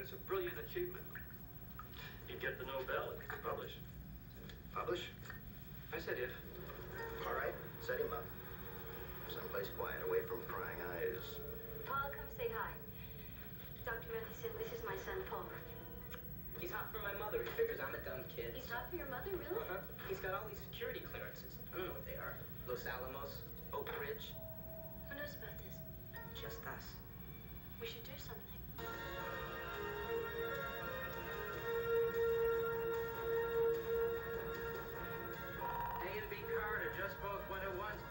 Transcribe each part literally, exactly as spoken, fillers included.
It's a brilliant achievement. You'd get the Nobel if you could publish. Publish? I said if. All right, set him up. Someplace quiet, away from prying eyes. Paul, come say hi. Doctor Matheson, this is my son, Paul. He's hot for my mother. He figures I'm a dumb kid. He's hot for your mother, really? Uh-huh. He's got all these security clearances. I don't know what they are. Los Alamos, Oak Ridge. Who knows about this? Just us. We should do something. A and B Carter just both went at once.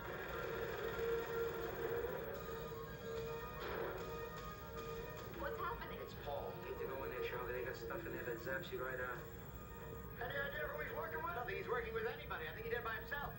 What's happening? It's Paul. Hate to go in there, Charlie. They got stuff in there that zaps you right out. Any idea who he's working with? I don't think he's working with anybody. I think he did it by himself.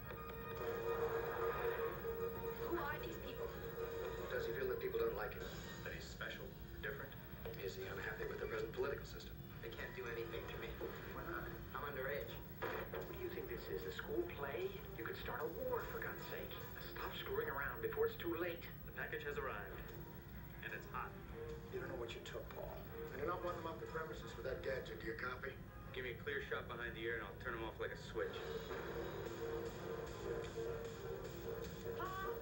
Who are these people? Does he feel that people don't like him? That he's special, different. Is he unhappy with the present political system? They can't do anything to me. Why not? I'm underage. What do you think this is, a school play? You could start a war, for God's sake. Stop screwing around before it's too late. The package has arrived, and it's hot. You don't know what you took, Paul. And you're not wanting them off the premises with that gadget. Do you copy? Give me a clear shot behind the ear, and I'll turn them off like a switch. Paul!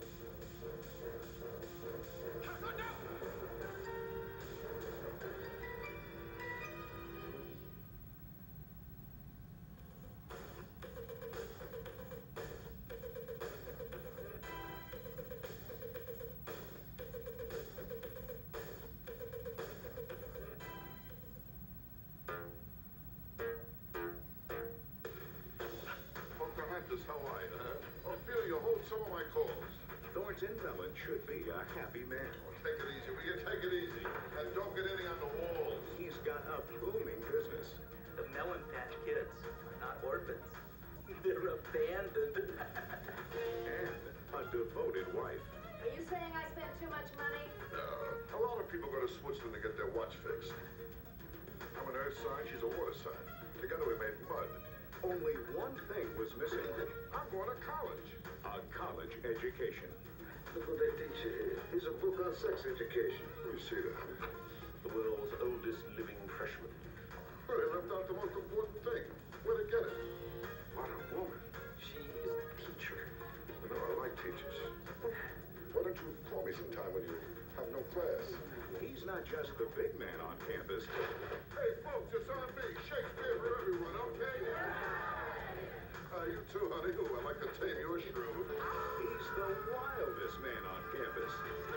Pocahontas, how are you, huh? Ophelia, hold some of my calls. Thornton Mellon should be a happy man. Oh, take it easy, will you? Take it easy. And don't get anything on the walls. He's got a booming business. The Melon Patch Kids are not orphans. They're abandoned. And a devoted wife. Are you saying I spent too much money? Uh, a lot of people go to Switzerland to get their watch fixed. I'm an earth sign, she's a water sign. Together we made mud. Only one thing was missing. I'm going to college. A college education. Look what they teach you here. Here's a book on sex education. Let me see that. The world's oldest living freshman. Well, they left out the most important thing. Where'd they get it? What a woman. She is the teacher. You know, I like teachers. Why don't you call me sometime when you have no class? He's not just the big man on campus. Hey, folks, it's on me. Shakespeare for everyone, okay? Uh, you too, honey. Ooh, I like to tame your shrew. He's the wildest man on campus.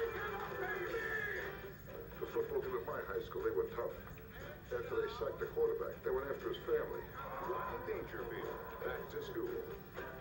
The football team at my high school, they were tough. After they sacked the quarterback, they went after his family. Rodney Dangerfield, back to school.